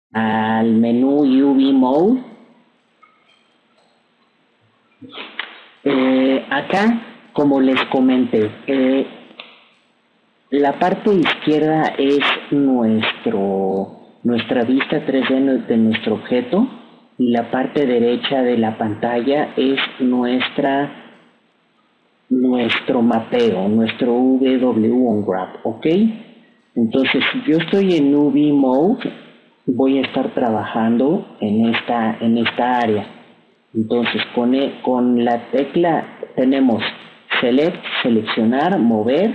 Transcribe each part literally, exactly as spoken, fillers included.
al menú U V Mode. Eh, acá, como les comenté, eh, la parte izquierda es nuestro, nuestra vista tres D de nuestro objeto y la parte derecha de la pantalla es nuestra, nuestro mapeo, nuestro V W on Graph, ¿ok? Entonces, si yo estoy en U V Mode, voy a estar trabajando en esta, en esta área. Entonces, con, e, con la tecla tenemos Select, seleccionar, mover,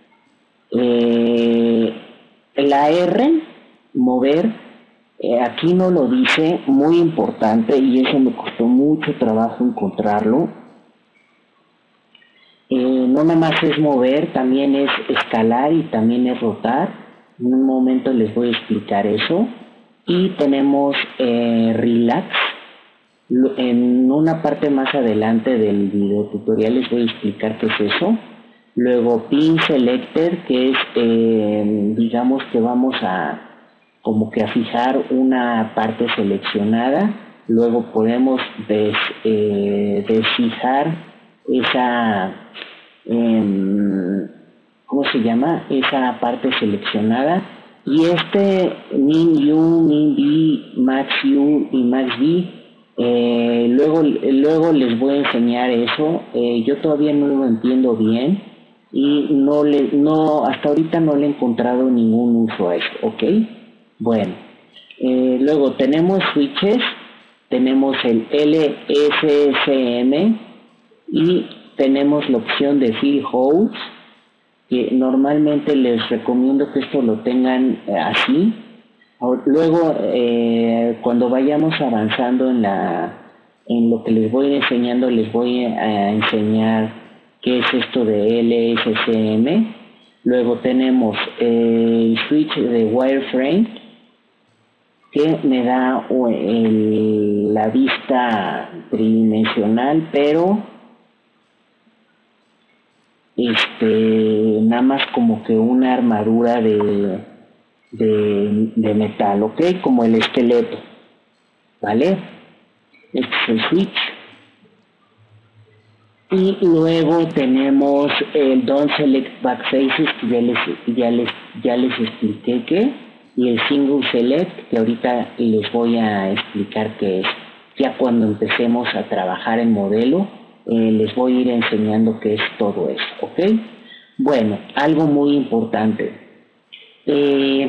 eh, la R, mover, eh, aquí no lo dice, muy importante, y eso me costó mucho trabajo encontrarlo. Eh, no nada más es mover, también es escalar y también es rotar. En un momento les voy a explicar eso. Y tenemos eh, Relax. En una parte más adelante del video tutorial les voy a explicar qué es eso. Luego Pin Selector, que es, eh, digamos que vamos a como que a fijar una parte seleccionada. Luego podemos des, eh, desfijar esa, eh, ¿cómo se llama? Esa parte seleccionada. Y este Min U, Min V, Max U y Max V, eh, luego, luego les voy a enseñar eso. Eh, yo todavía no lo entiendo bien y no le, no, hasta ahorita no le he encontrado ningún uso a eso, ¿ok? Bueno, eh, luego tenemos switches, tenemos el L S S M y tenemos la opción de fill holes, que normalmente les recomiendo que esto lo tengan eh, así. Luego, eh, cuando vayamos avanzando en la en lo que les voy enseñando, les voy a enseñar qué es esto de L S S M. Luego tenemos eh, el switch de wireframe, que me da el, la vista tridimensional, pero este nada más como que una armadura de, de, de metal, ¿ok? Como el esqueleto, ¿vale? Este es el switch. Y luego tenemos el Don't Select Backfaces, que ya les, ya les, ya les expliqué qué, y el Single Select, que ahorita les voy a explicar qué es. Ya cuando empecemos a trabajar en modelo, eh, les voy a ir enseñando qué es todo eso, ¿ok? Bueno, algo muy importante. Eh,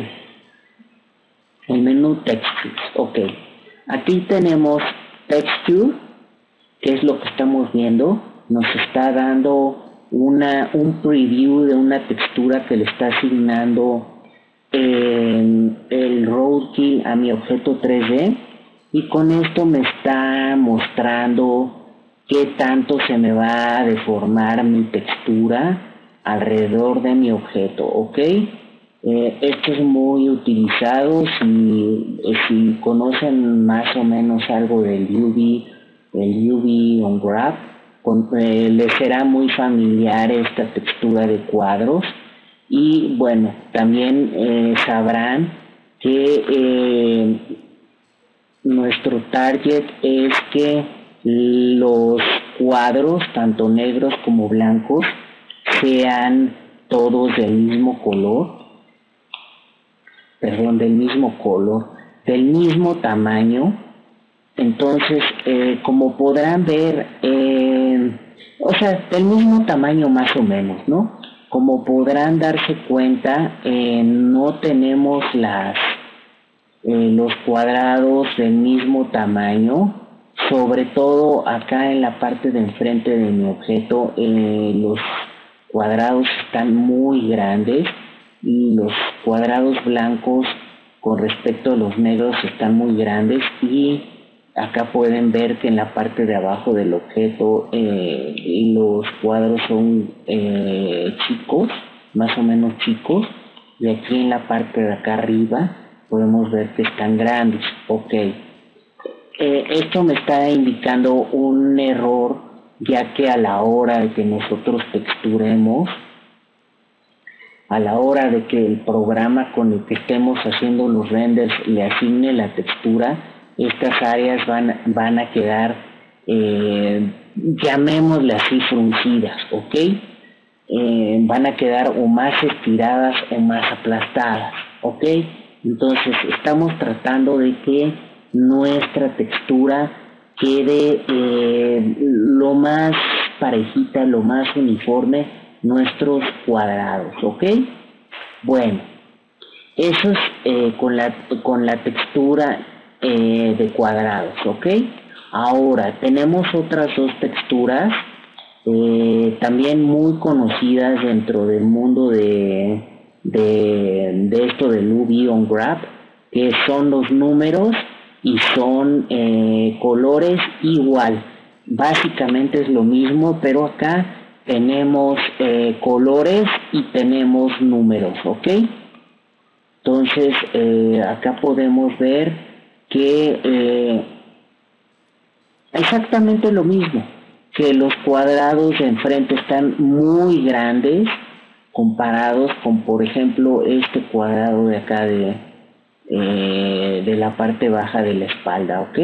el menú Textures, ok. Aquí tenemos Texture, que es lo que estamos viendo. Nos está dando una, un preview de una textura que le está asignando eh, el Roadkill a mi objeto tres D, y con esto me está mostrando qué tanto se me va a deformar mi textura alrededor de mi objeto, ¿ok? Eh, esto es muy utilizado si, si conocen más o menos algo del U V, el U V on Graph. Con, eh, les será muy familiar esta textura de cuadros, y bueno, también eh, sabrán que eh, nuestro target es que los cuadros, tanto negros como blancos, sean todos del mismo color, perdón, del mismo color, del mismo tamaño. Entonces, eh, como podrán ver, eh, o sea, del mismo tamaño más o menos, ¿no? Como podrán darse cuenta, eh, no tenemos las, eh, los cuadrados del mismo tamaño. Sobre todo acá en la parte de enfrente de mi objeto, eh, los cuadrados están muy grandes, y los cuadrados blancos con respecto a los negros están muy grandes, y acá pueden ver que en la parte de abajo del objeto eh, los cuadros son eh, chicos, más o menos chicos, y aquí en la parte de acá arriba podemos ver que están grandes, ok. Eh, esto me está indicando un error, ya que a la hora de que nosotros texturemos, a la hora de que el programa con el que estemos haciendo los renders le asigne la textura, estas áreas van, van a quedar, eh, llamémosle así, fruncidas, ¿ok? Eh, van a quedar o más estiradas o más aplastadas, ¿ok? Entonces estamos tratando de que nuestra textura quede eh, lo más parejita, lo más uniforme, nuestros cuadrados, ¿ok? Bueno, eso es eh, con, la, con la textura eh, de cuadrados, ¿ok? Ahora, tenemos otras dos texturas eh, también muy conocidas dentro del mundo de, de, de esto del U V on Graph, que son los números y son eh, colores igual. Básicamente es lo mismo, pero acá tenemos eh, colores y tenemos números, ¿ok? Entonces, eh, acá podemos ver que eh, exactamente lo mismo, que los cuadrados de enfrente están muy grandes comparados con, por ejemplo, este cuadrado de acá de, eh, de la parte baja de la espalda, ¿ok?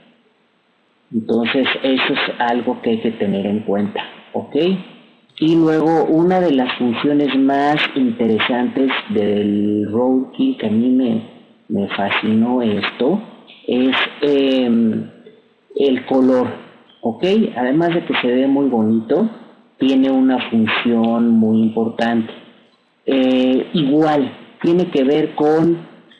Entonces, eso es algo que hay que tener en cuenta, ¿ok? Y luego, una de las funciones más interesantes del Roadkill, que a mí me, me fascinó esto, es eh, el color, ¿ok? Además de que se ve muy bonito, tiene una función muy importante. Eh, igual, tiene que ver con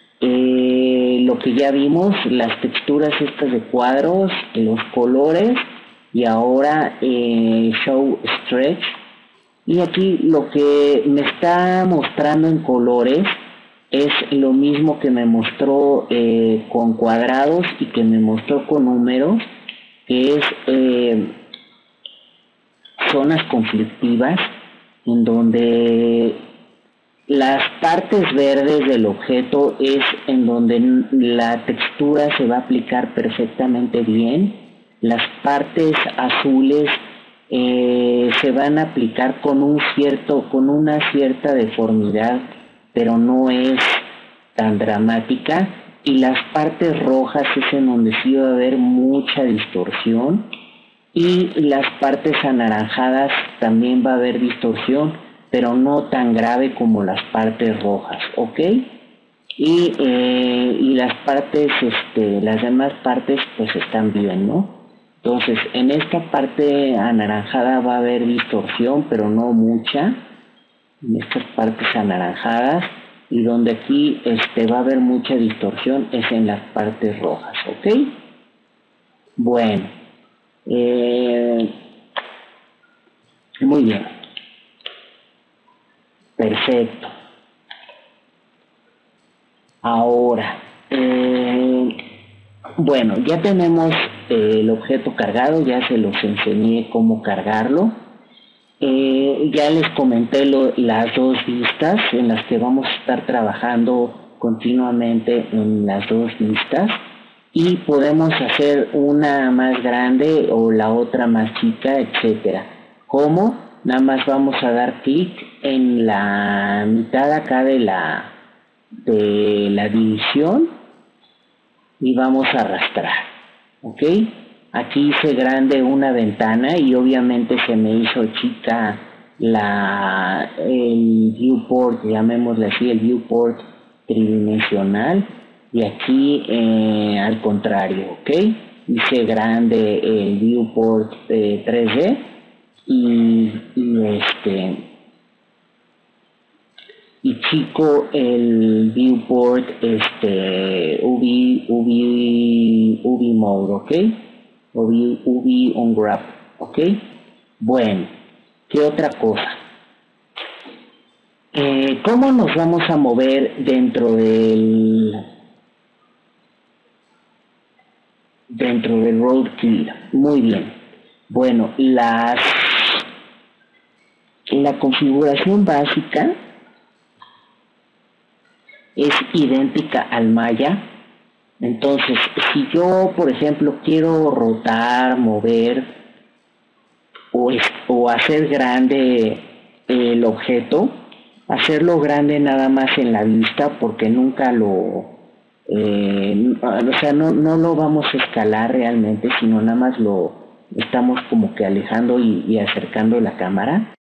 eh, lo que ya vimos, las texturas estas de cuadros, los colores, y ahora eh, Show Stretch. Y aquí lo que me está mostrando en colores es lo mismo que me mostró eh, con cuadrados y que me mostró con números, que es eh, zonas conflictivas en donde las partes verdes del objeto es en donde la textura se va a aplicar perfectamente bien, las partes azules eh, se van a aplicar con un cierto, con una cierta deformidad, pero no es tan dramática, y las partes rojas es en donde sí va a haber mucha distorsión, y las partes anaranjadas también va a haber distorsión, pero no tan grave como las partes rojas, ¿ok? Y, eh, y las partes, este, las demás partes pues están bien, ¿no? Entonces, en esta parte anaranjada va a haber distorsión, pero no mucha, en estas partes anaranjadas, y donde aquí este, va a haber mucha distorsión es en las partes rojas, ¿ok? Bueno, eh, muy bien, perfecto. Ahora, eh, bueno, ya tenemos eh, el objeto cargado, ya se los enseñé cómo cargarlo. Eh, ya les comenté lo, las dos vistas en las que vamos a estar trabajando continuamente en las dos vistas, y podemos hacer una más grande o la otra más chica, etcétera. ¿Cómo? Nada más vamos a dar clic en la mitad acá de la, de la división y vamos a arrastrar, ¿ok? Aquí hice grande una ventana y obviamente se me hizo chica la, el viewport, llamémosle así, el viewport tridimensional, y aquí eh, al contrario, ¿ok? Hice grande el viewport eh, tres D y, y este y chico el viewport este U V U V U V mode, ¿ok? U V, U V on graph, ¿ok? Bueno, ¿qué otra cosa? Eh, ¿Cómo nos vamos a mover dentro del dentro del Roadkill? Muy bien. Bueno, las la configuración básica es idéntica al Maya. Entonces, si yo, por ejemplo, quiero rotar, mover o, es, o hacer grande el objeto, hacerlo grande nada más en la vista porque nunca lo, eh, o sea, no, no lo vamos a escalar realmente, sino nada más lo estamos como que alejando y, y acercando la cámara.